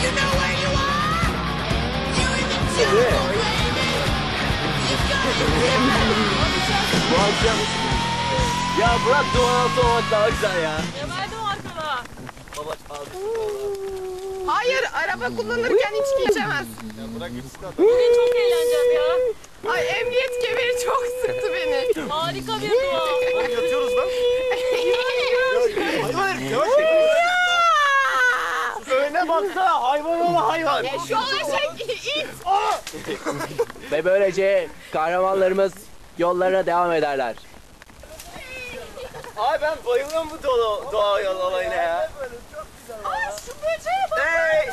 Ya bırak doğal olmak daha güzel ya. Ya verdim arkada. Baba aldı. Hayır, araba kullanırken içki içemez. Ya bırak gitsin adam. Bugün çok eğleneceğim ya. Ay emniyet kemeri çok sıktı beni. Harika bir doğa. Yatıyoruz lan. Hayvan herif yavaş Öne baksana hayvan ola hayvan. Şu eşek it. Ve böylece kahramanlarımız yollarına devam ederler. Ay ben bayılıyorum bu doğa yol olayına ya. Aa şu böceğe bak. Hey!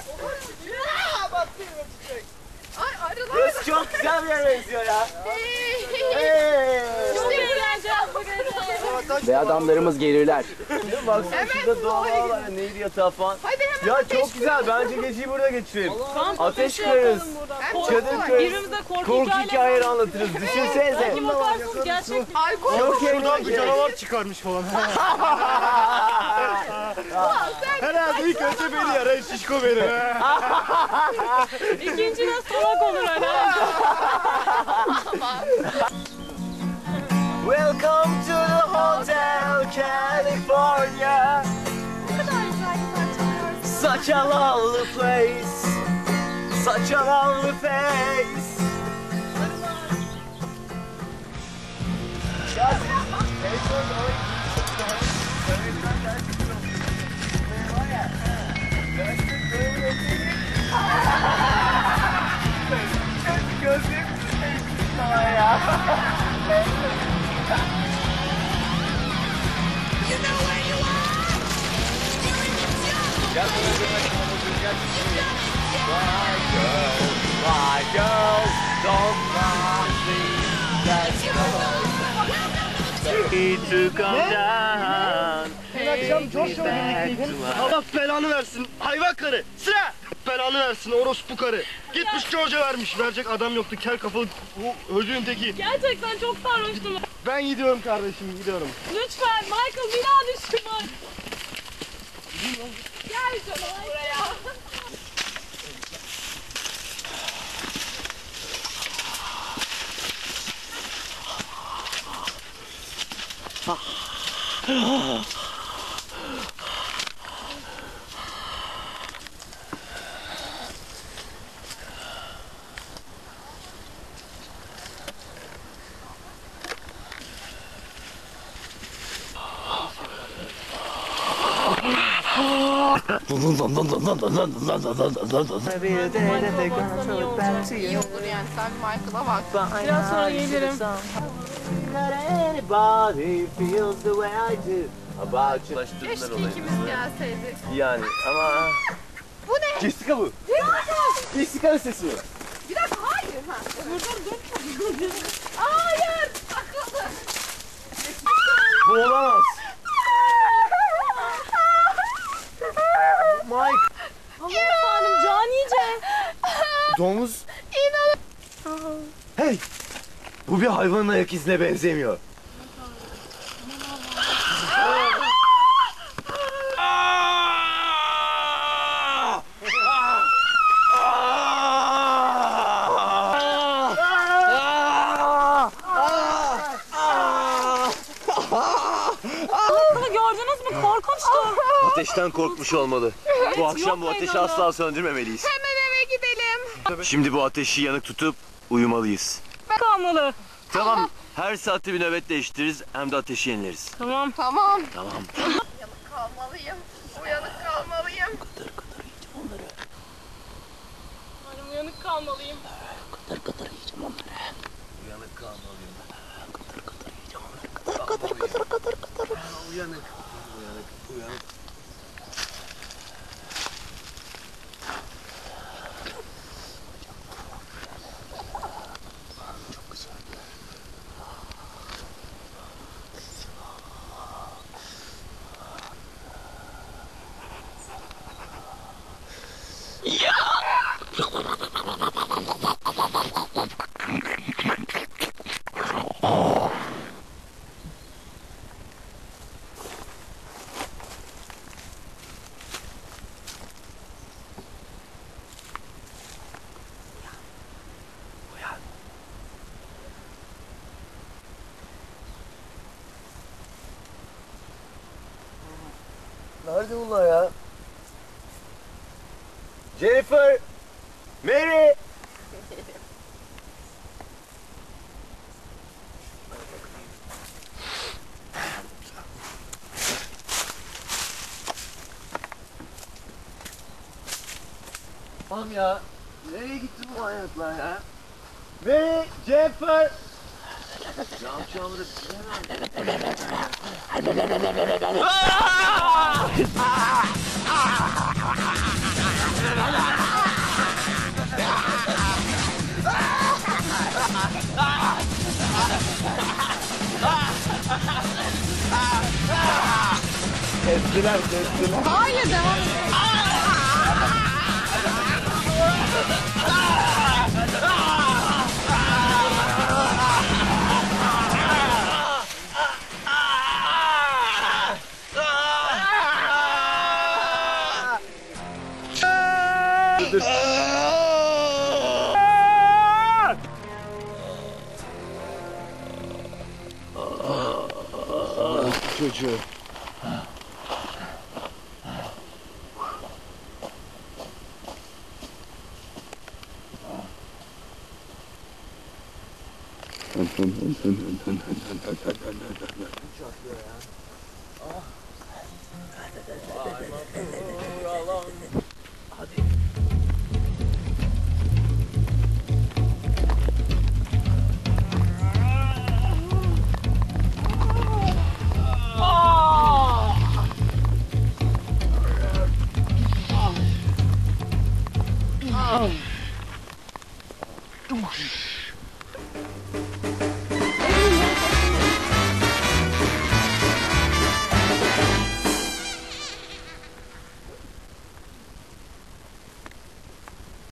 Ay arılar. Burası çok güzel bir yere benziyor ya. Çok eğleneceğim bu gece. Ve adamlarımız gelirler. Baksana Hemen şurada doğa doğaya var, nehir yatağı falan. Hadi hemen Ya ateş çok güzel, bence geceyi burada geçirelim. Kamp Ateş ateşi koyarız. yapalım burada. Hem Çadır çok koyarız. Birbirimize korku Korku hikayeleri var. anlatırız. Düşünsenize. Belki bakarsınız gerçek. alkol Çok olur. eğlenceli. çıkarmış falan. Herhalde ilk önce beni yarar, şişko benim. İkinci de salak olur herhalde. Welcome to the Hotel California. Such a lovely place. Such a lovely face. My girl, don't mind me. To come down. Dün akşam Joshua birlikteydin. Allah belanı versin. Hayvan karı. Sıra. Belanı versin orospu karı. Gitmiş George'a vermiş. Verecek adam yoktu. Kel kafalı ödüğün teki. Gerçekten çok sarhoştum. Ben gidiyorum kardeşim, gidiyorum. Lütfen Michael bir daha düşün bak. Gel canım buraya. İyi olur yani sen Michael'a bak. Biraz sonra gelirim. Not anybody feels the way I do about you. Keşke ikimiz gelseydik. Yani ama... Bu ne? Jessica bu. Jessica'nın sesi bu. Bir dakika hayır. Ha. Dur. Hayır. Takıldı. Bu olamaz. Mike. Aman efendim canice. Domuz. Hey. Bu bir hayvanın ayak izine benzemiyor. Gördünüz mü? Korkunçtu. Ateşten korkmuş olmalı. Bu akşam bu yok ateşi meydanda. asla söndürmemeliyiz. Hemen eve gidelim. Şimdi bu ateşi yanık tutup uyumalıyız. Kalmalı. Tamam. Her saatte bir nöbet değiştiririz hem de ateşi yenileriz. Tamam. Tamam. Tamam. Uyanık kalmalıyım. Uyanık kalmalıyım. Uyanık kalmalıyım. Uyanık kalmalıyım. Uyanık. Uyanık. Nerede bunlar ya? Jennifer! Mary! Tamam ya. Nereye gitti bu manyaklar ya? Mary! Jennifer! Ne yapacağımı da bilemem. Kestiler. Hayır devam et. Çocuğu.